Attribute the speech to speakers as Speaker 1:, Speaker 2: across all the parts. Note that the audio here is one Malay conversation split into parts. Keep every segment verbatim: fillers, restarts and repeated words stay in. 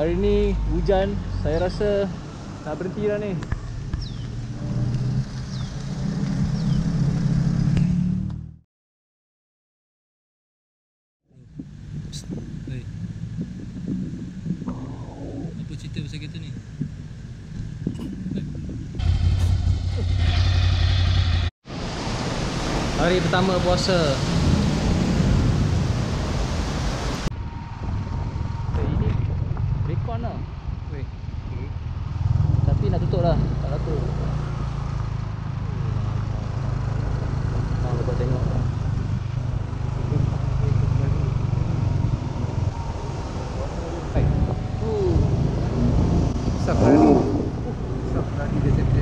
Speaker 1: hari ni hujan, saya rasa nak berhenti dah ni.
Speaker 2: Apa cerita pasal kereta ni?
Speaker 1: Hari pertama puasa. Eh, ini rekon lah. Weh. Tapi nak tutup lah, tak laku. Nak dapat tengok lah.
Speaker 3: Safari. Safari dia set-set.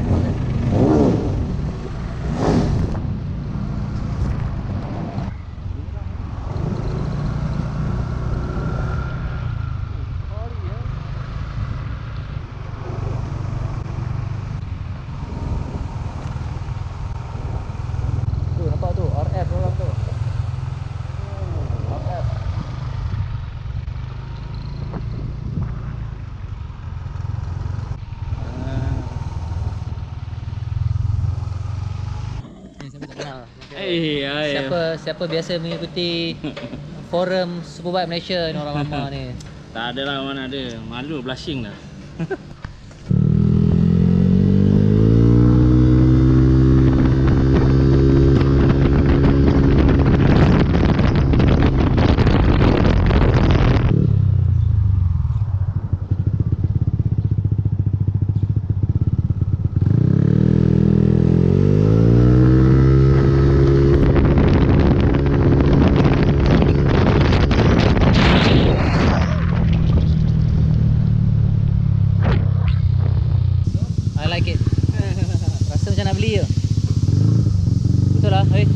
Speaker 1: Eh, ay,
Speaker 2: Siapa siapa biasa mengikuti forum Superbike Malaysia ni, orang lama ni?
Speaker 4: Tak ada lah, mana ada. Malu, blushing dah.
Speaker 2: I like it. Rasa macam nak beli je. Betul lah, hei.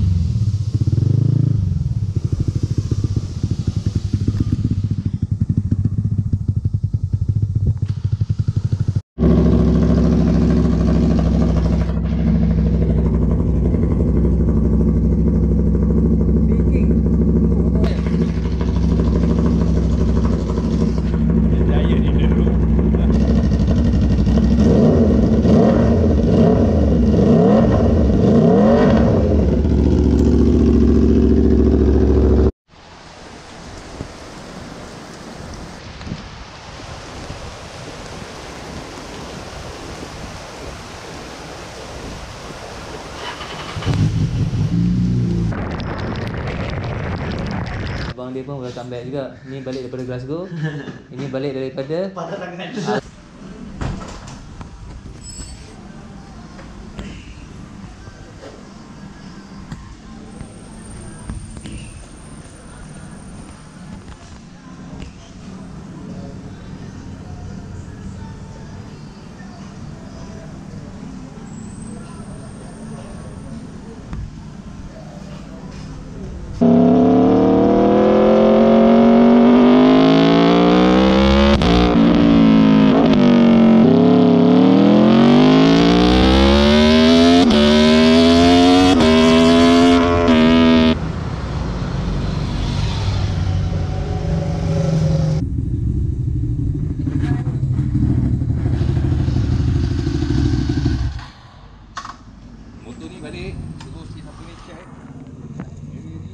Speaker 2: Abang dia pun welcome back juga. Ni balik daripada Glasgow. Ini balik daripada Patah Tangan.
Speaker 3: Motor ni balik, terus si satu ni check. Area ni.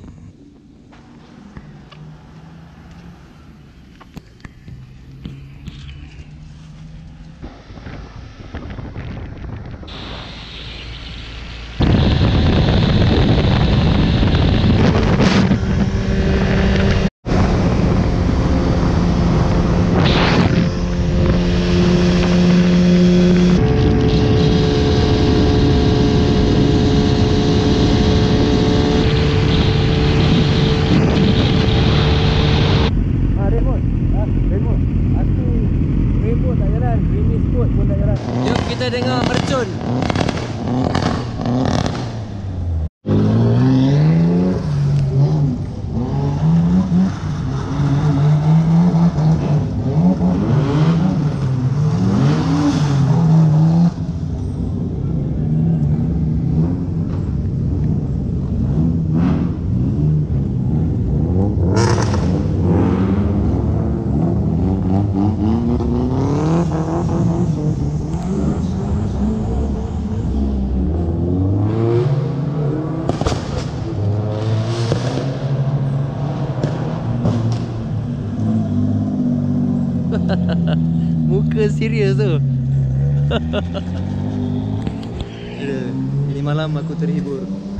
Speaker 2: Jom kita dengar mercun.
Speaker 5: Mm-hmm.
Speaker 2: muka serius tu. Ini malam aku terhibur.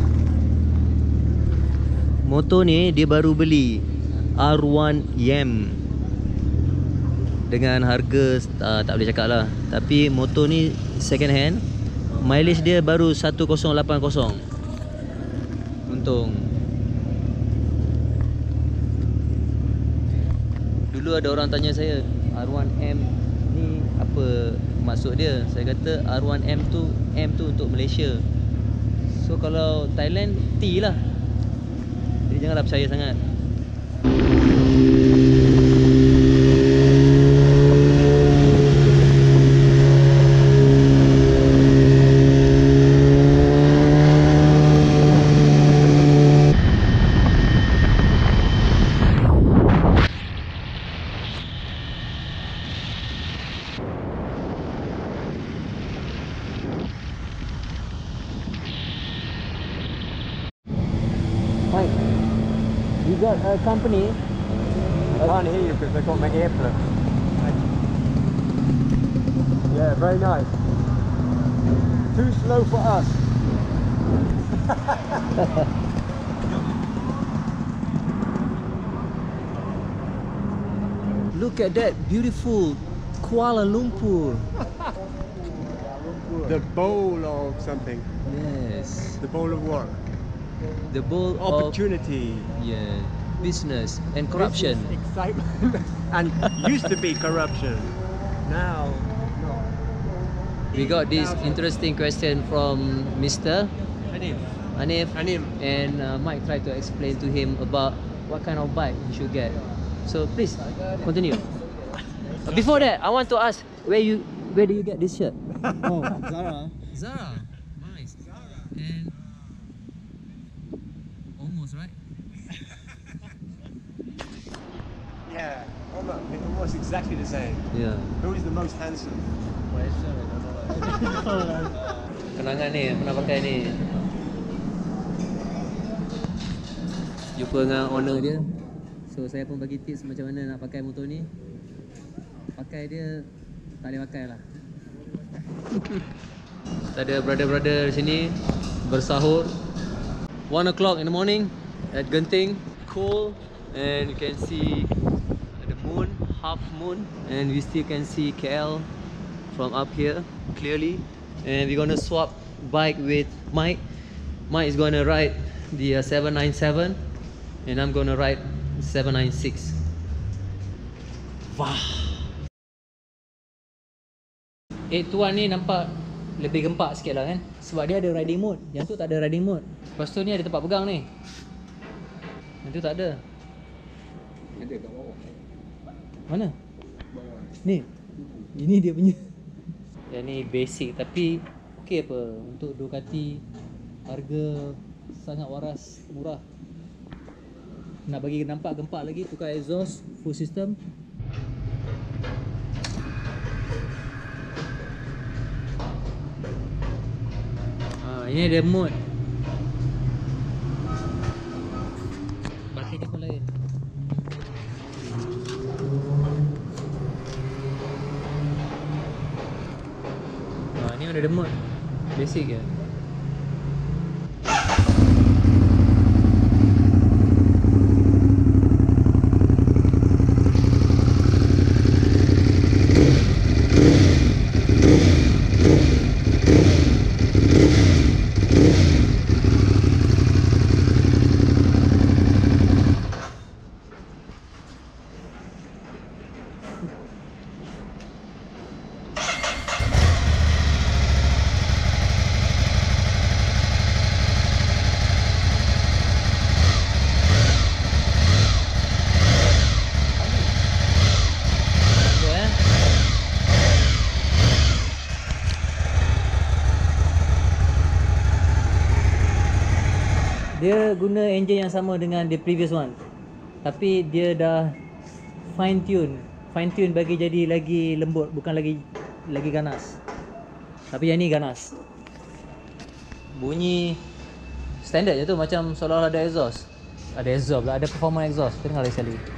Speaker 2: Motor ni dia baru beli R one Yam dengan harga uh, tak boleh cakap lah. Tapi motor ni second hand. Mileage dia baru one thousand eighty. Untung. Dulu ada orang tanya saya, R one M ni apa maksud dia? Saya kata R one M tu, M tu untuk Malaysia. So kalau Thailand, T lah. Jadi janganlah percaya sangat. Mike, you got a company?
Speaker 5: I can't hear you because I got my earplugs. Yeah, very nice. Too slow for us.
Speaker 2: Look at that beautiful Kuala Lumpur.
Speaker 5: The bowl of something.
Speaker 2: Yes,
Speaker 5: The bowl of what?
Speaker 2: the bowl of
Speaker 5: Opportunity.
Speaker 2: yeah, business and corruption.
Speaker 5: Business, excitement. And used to be corruption. Now, no.
Speaker 2: We got this interesting question from Mister
Speaker 5: Hanif.
Speaker 2: Hanif,
Speaker 5: Hanif.
Speaker 2: and uh, Mike tried to explain to him about what kind of bike he should get. So please continue. Uh, Before that, I want to ask where you where do you get this shirt?
Speaker 1: Oh, Zara.
Speaker 2: Zara. Nice. And almost right.
Speaker 5: Yeah, almost, almost exactly the same.
Speaker 2: Yeah.
Speaker 5: Who is the most handsome?
Speaker 2: Kenangan ni, pernah pakai ni. Jumpa dengan owner dia. So saya pun bagi tips macam mana nak pakai motor ni. Pakai dia, tak boleh pakai lah. Kita ada brother-brother di sini bersahur. One o'clock in the morning at Genting. Cool, and you can see the moon, half moon, and we still can see K L from up here clearly. And we're gonna swap bike with Mike. Mike is gonna ride the uh, seven ninety-seven, and I'm gonna ride seven ninety-six. Wah. eight twenty-one ni nampak lebih gempak sikit lah kan. Sebab dia ada riding mode. Yang tu tak ada riding mode. Lepas tu ni ada tempat pegang ni. Yang tu tak ada.
Speaker 3: Ada kat bawah.
Speaker 2: Mana? Ni. Ini dia punya. Yang ni basic tapi okey apa untuk Ducati, harga sangat waras, murah. Nak bagi nampak gempak lagi, tukar exhaust full system. Ah, ini ada mode. Batin dia pun lain. Ah, ni ada mode basic je. Dia guna engine yang sama dengan the previous one. Tapi dia dah fine tune. Fine tune bagi jadi lagi lembut, bukan lagi lagi ganas. Tapi yang ni ganas. Bunyi standard je tu, macam seolah-olah ada exhaust. Ada exhaust pula, ada performance exhaust. Kita dengar lagi sekali.